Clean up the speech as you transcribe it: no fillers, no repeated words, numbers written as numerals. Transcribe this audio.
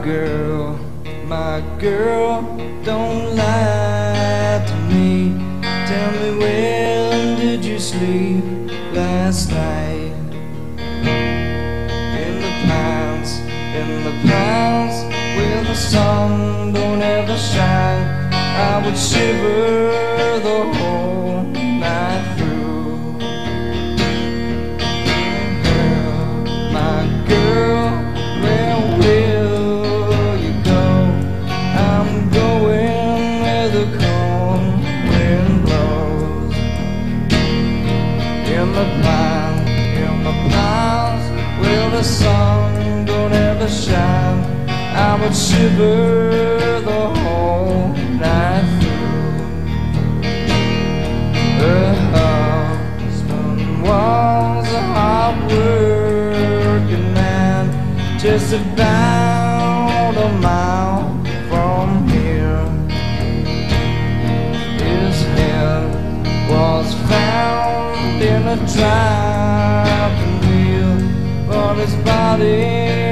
girl, don't lie to me. Tell me, when did you sleep last night? In the pines, where the sun don't ever shine, I would shiver the whole night through. My girl, where will you go? I'm going where the cold wind blows. In the pines, where the sun don't ever shine, I would shiver the whole night through. Her husband was a hard-working man, just about a mile from here. His head was found in a driving wheel, but his body